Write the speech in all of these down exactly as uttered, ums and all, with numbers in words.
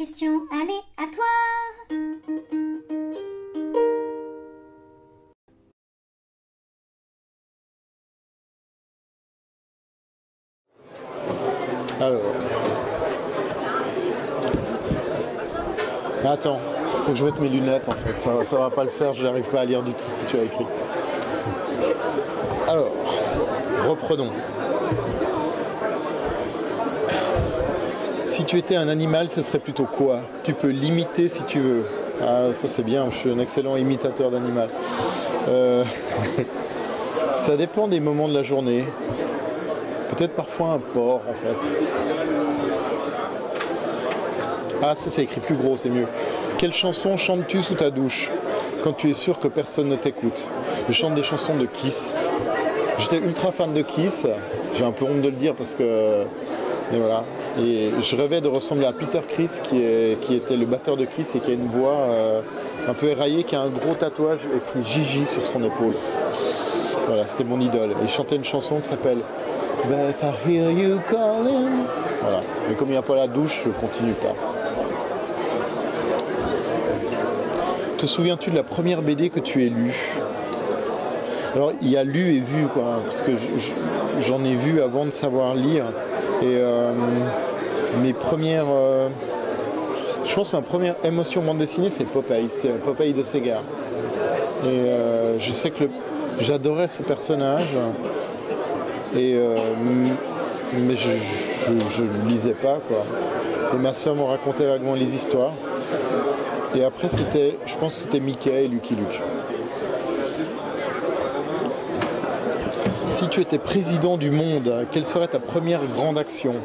question aléatoire. Alors. Attends, faut que je mette mes lunettes en fait. Ça, ça va pas le faire, je n'arrive pas à lire du tout ce que tu as écrit. Alors, reprenons. Si tu étais un animal, ce serait plutôt quoi? Tu peux l'imiter si tu veux. Ah, ça c'est bien, je suis un excellent imitateur d'animal. Euh... ça dépend des moments de la journée. Peut-être parfois un porc en fait. Ah, ça c'est écrit plus gros, c'est mieux. Quelle chanson chantes-tu sous ta douche quand tu es sûr que personne ne t'écoute? Je chante des chansons de Kiss. J'étais ultra fan de Kiss. J'ai un peu honte de le dire parce que... Et voilà. Et je rêvais de ressembler à Peter Criss qui, est, qui était le batteur de Kiss et qui a une voix euh, un peu éraillée, qui a un gros tatouage écrit Gigi sur son épaule. Voilà, c'était mon idole. Et il chantait une chanson qui s'appelle But I hear you calling. Voilà. Mais comme il n'y a pas la douche, je continue pas. Te souviens-tu de la première B D que tu as lue? Alors, il y a lu et vu, quoi, parce que j'en ai vu avant de savoir lire. Et euh, mes premières... Euh, je pense que ma première émotion bande dessinée, c'est Popeye. C'est Popeye de Sega. Et euh, je sais que le, j'adorais ce personnage. Et, euh, mais je ne lisais pas, quoi. Et ma soeur me racontait vaguement les histoires. Et après, c'était, je pense que c'était Mickey et Lucky Luke. Si tu étais président du monde, quelle serait ta première grande action?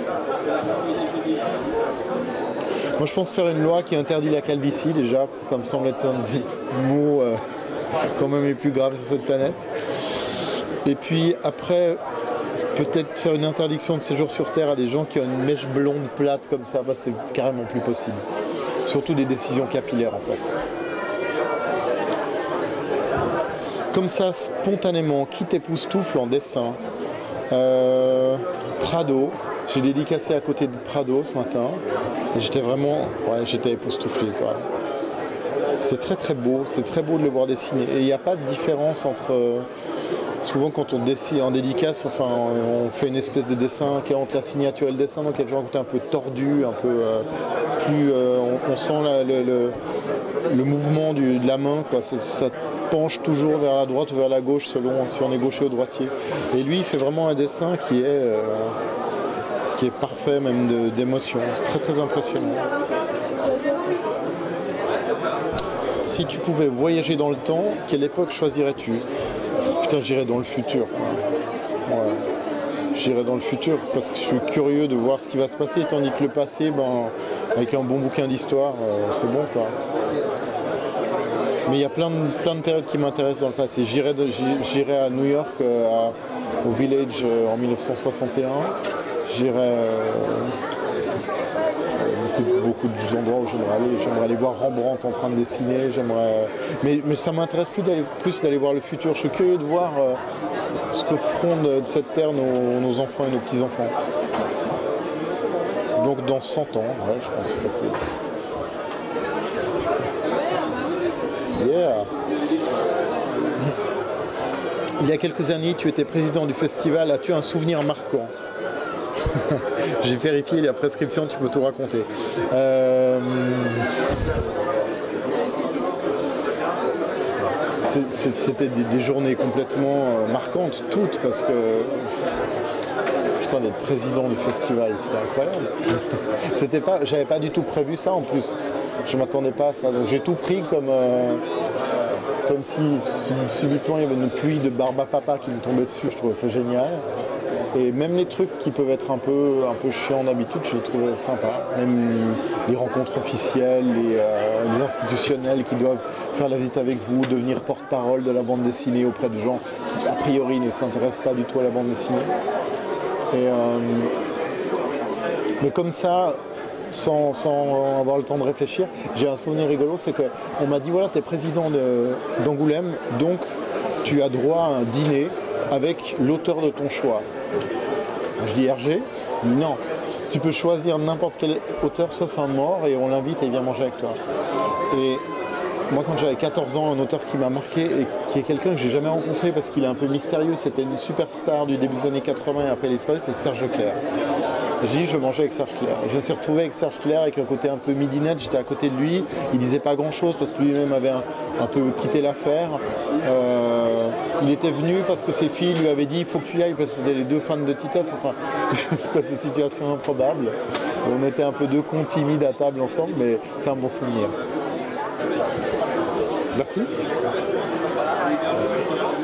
Moi, je pense faire une loi qui interdit la calvitie, déjà. Ça me semble être un des mots euh, quand même les plus graves sur cette planète. Et puis après, peut-être faire une interdiction de séjour sur Terre à des gens qui ont une mèche blonde plate comme ça. Bah, c'est carrément plus possible. Surtout des décisions capillaires, en fait. Comme ça, spontanément, qui t'époustoufle en dessin? euh, Prado. J'ai dédicacé à côté de Prado ce matin. Et j'étais vraiment... Ouais, j'étais époustouflé, quoi. C'est très très beau. C'est très beau de le voir dessiner. Et il n'y a pas de différence entre... Euh, souvent, quand on dessine en dédicace, enfin, on fait une espèce de dessin qui est entre la signature et le dessin. Donc, il y a toujours un côté un peu tordu, un peu... Euh, plus... Euh, on, on sent la, le, le, le mouvement du, de la main, quoi. C'est, ça penche toujours vers la droite ou vers la gauche selon si on est gaucher ou droitier. Et lui, il fait vraiment un dessin qui est, euh, qui est parfait, même de, d'émotion. C'est très très impressionnant. Si tu pouvais voyager dans le temps, quelle époque choisirais-tu? Putain, j'irais dans le futur. Ouais. J'irais dans le futur parce que je suis curieux de voir ce qui va se passer, tandis que le passé, ben, avec un bon bouquin d'histoire, euh, c'est bon, quoi. Mais il y a plein de, plein de périodes qui m'intéressent dans le passé. J'irai, de, j'irai à New York, euh, à, au Village euh, en mille neuf cent soixante et un. J'irai euh, beaucoup, beaucoup d'endroits où j'aimerais aller. J'aimerais aller voir Rembrandt en train de dessiner. J'aimerais, mais, mais ça m'intéresse plus d'aller, plus d'aller voir le futur. Je suis curieux de voir euh, ce que feront de, de cette terre nos, nos enfants et nos petits-enfants. Donc dans cent ans, ouais, je pense que c'est cool. Yeah. Il y a quelques années, tu étais président du festival. As-tu un souvenir marquant? J'ai vérifié la prescription, tu peux tout raconter. Euh... C'est, c'était des, des journées complètement marquantes, toutes, parce que... Putain, d'être président du festival, c'était incroyable. C'était pas, j'avais pas du tout prévu ça en plus. Je m'attendais pas à ça. Donc j'ai tout pris comme, euh, comme si subitement il y avait une pluie de barbe à papa qui me tombait dessus. Je trouvais ça génial. Et même les trucs qui peuvent être un peu, un peu chiants d'habitude, je les trouvais sympas. Même les rencontres officielles, les, euh, les institutionnels qui doivent faire la visite avec vous, devenir porte-parole de la bande dessinée auprès de gens qui a priori ne s'intéressent pas du tout à la bande dessinée. Et, euh, mais comme ça, sans, sans avoir le temps de réfléchir, j'ai un souvenir rigolo, c'est qu'on m'a dit voilà, tu es président de, d'Angoulême, donc tu as droit à un dîner avec l'auteur de ton choix. Je dis Hergé? Il dit non. tu peux choisir n'importe quel auteur sauf un mort et on l'invite et il vient manger avec toi. Et moi, quand j'avais quatorze ans, un auteur qui m'a marqué et qui est quelqu'un que j'ai jamais rencontré parce qu'il est un peu mystérieux, c'était une superstar du début des années quatre-vingts et après l'espace, c'est Serge Leclerc. J'ai dit, je mangeais avec Serge Leclerc. Je me suis retrouvé avec Serge Leclerc avec un côté un peu midinette, j'étais à côté de lui, il disait pas grand chose parce que lui-même avait un, un peu quitté l'affaire. Euh, il était venu parce que ses filles lui avaient dit, il faut que tu y ailles parce que c'était les deux fans de Titeuf. Enfin, c'est des situations improbables. On était un peu deux cons timides à table ensemble, mais c'est un bon souvenir. Merci.